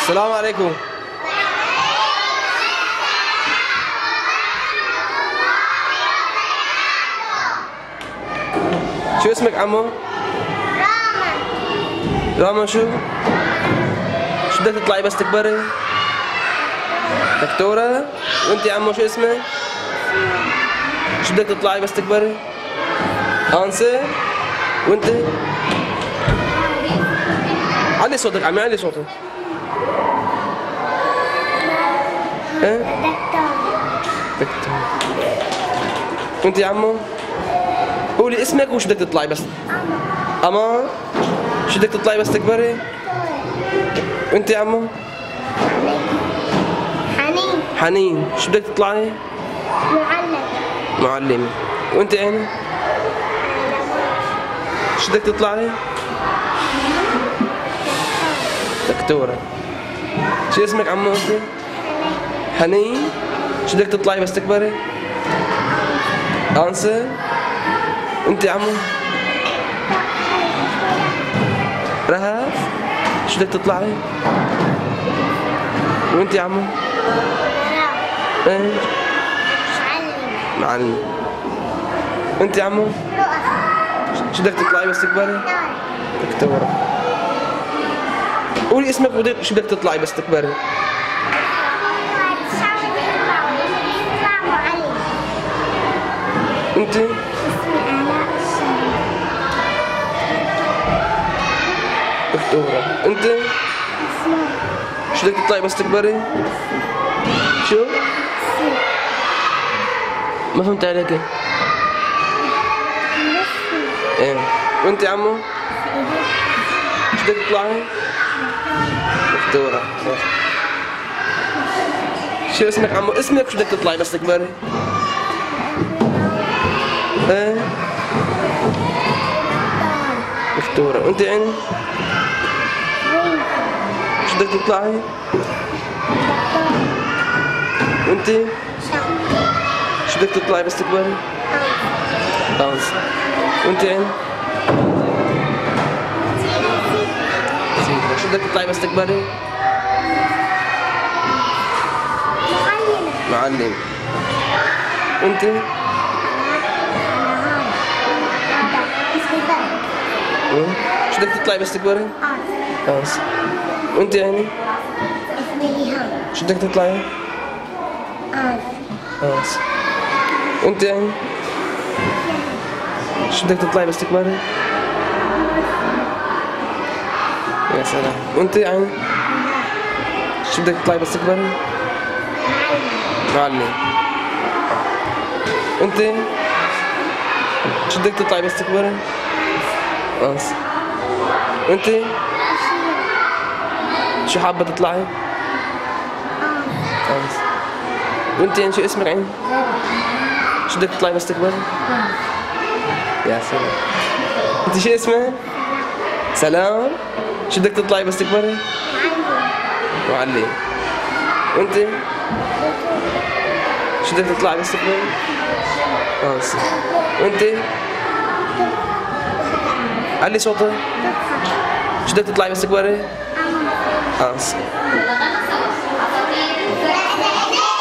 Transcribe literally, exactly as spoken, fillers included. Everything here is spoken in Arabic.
السلام عليكم. شو اسمك عمو؟ راما. راما شو؟ شو بدك تطلعي بس تكبري؟ دكتورة؟ وانتي عمو شو اسمك؟ شو بدك تطلعي بس تكبري؟ أنسة؟ وانتي؟ علي صوتك عمي، علي صوتك. ايه؟ دكتور. دكتور. وانتي يا عمو؟ قولي اسمك وشو بدك تطلعي بس؟ أما شو بدك تطلعي بس تكبري؟ وانت يا عمو؟ حنين. حنين. شو بدك تطلعي؟ معلم. معلمة. وانت عيني؟ شو بدك تطلعي؟ دكتورة. شو اسمك عمو انت؟ حنين. شو بدك تطلعي بس تكبري؟ أنسة. انت يا عمو؟ رهف. شو بدك تطلعي؟ وانت يا عمو؟ ايه؟ معلم. معلم. انت يا عمو؟ شو بدك تطلعي بس تكبري؟ دكتورة. قولي اسمك وبدك شو بدك تطلعي بس تكبري؟ انت؟ دكتورة. انت؟ شو بدك تطلعي بس تكبري؟ شو؟ ما فهمت عليك. ايه. وانت يا عمو؟ شو بدك تطلعي؟ دكتورة. شو اسمك عمو؟ اسمك شو بدك تطلعي بس تكبري؟ ايه؟ دكتورة. وانت يعني؟ شو بدك تطلعي؟ وانت؟ شو بدك تطلعي بس تكبري؟ أنس. وانت يعني؟ شو بدك تطلعي بس تكبري؟ معلمة. معلم. وانت؟ شو بدك تطلعي بس تكبري؟ أنس. وانت يعني؟ اسمي ريهام. شو بدك تطلعي؟ أنس. أنس. وانت يعني؟ شو بدك تطلعي بس تكبري؟ يا سلام. وانت يعني؟ شو بدك تطلعي بس تكبري؟ معلم. وانت؟ شو بدك تطلعي بس تكبري؟ أنس. وانت؟ شو حابة تطلعي؟ أنس. وانت يعني شو اسمك عين؟ شو بدك تطلعي بس تكبري؟ يا سلام. انت شو اسمك؟ سلام. شو بدك تطلعي بس تكبري؟ معلم. وانت؟ شو بدك تطلعي بس تكبري؟ أنس. وانت؟ علي صوتك. شو بدك تطلعي بس تكبري؟ أنس.